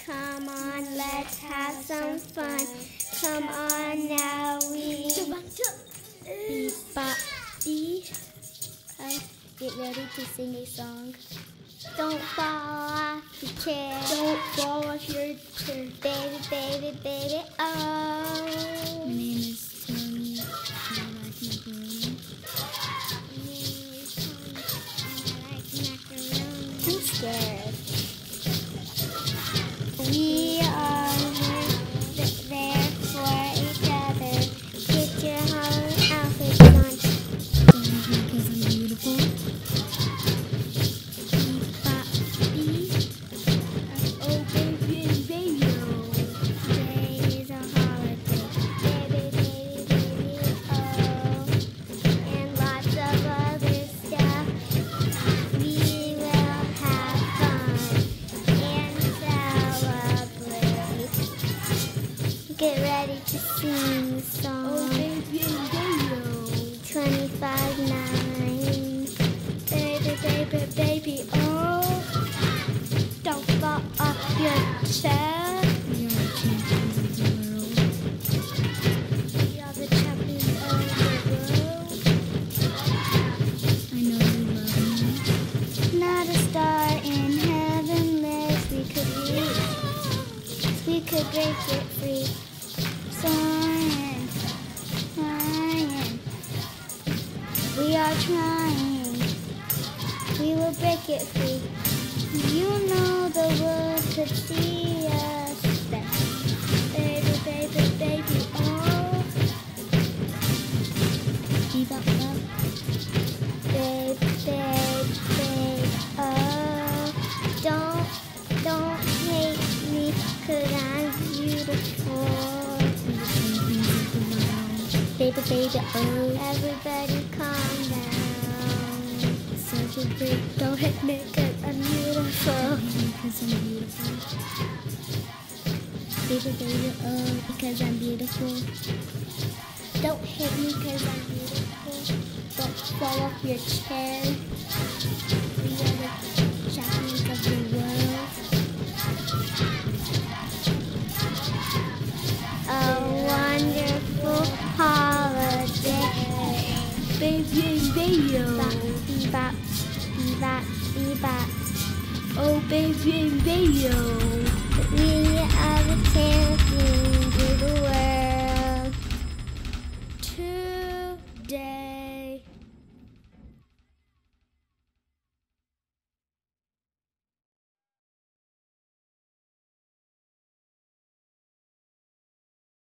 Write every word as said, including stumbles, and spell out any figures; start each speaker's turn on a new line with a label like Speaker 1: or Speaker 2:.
Speaker 1: Come on, let's have some fun. Come on now, we beep bop dee. Uh, get ready to sing a song. Don't fall off your chair.
Speaker 2: Don't fall off your chair.
Speaker 1: Baby, baby, baby, oh.
Speaker 2: My name is Tony, and I like macaroni.
Speaker 1: My name is Tony, and I like macaroni. I'm scared. We are there for each other. Get your whole outfit on.
Speaker 2: Because I'm beautiful.
Speaker 1: Beep, bop, beep.
Speaker 2: Oh, baby, baby.
Speaker 1: Today is a holiday. Baby, baby, baby, oh. And lots of other stuff. We will have fun and celebrate. Get ready to sing the song.
Speaker 2: Oh, baby, baby.
Speaker 1: twenty-five nine. Baby, baby, baby, oh. Don't fall off your chair.
Speaker 2: We are champions of the world.
Speaker 1: We are the champions of the world.
Speaker 2: I know you love me.
Speaker 1: Not a star in heaven less we could reach. We could break it free. Soaring, flying. We are trying. We will break it free. You know the world could see us then. Baby, baby, baby, oh.
Speaker 2: Keep up, up.
Speaker 1: Babe, babe, babe, oh. Don't, don't hate me, 'cause I'm beautiful.
Speaker 2: We're the champions of the world.
Speaker 1: Baby, baby, oh. Everybody calm down.
Speaker 2: Celebrate.
Speaker 1: Don't hit me, 'cause I'm beautiful.
Speaker 2: Because I'm beautiful.
Speaker 1: Baby, baby, oh, because I'm beautiful. Don't hit me, 'cause I'm beautiful. Don't fall off your chair. We are the champions of the world. A wonderful holiday.
Speaker 2: Baby, baby.
Speaker 1: Bop, bebop, bebop, bebop.
Speaker 2: Oh, baby, baby.
Speaker 1: We are the champions of the world.
Speaker 2: Today.